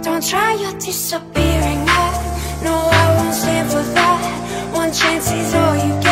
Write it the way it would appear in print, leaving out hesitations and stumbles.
Don't try, you're disappearing. No, I won't stand for that. One chance is all you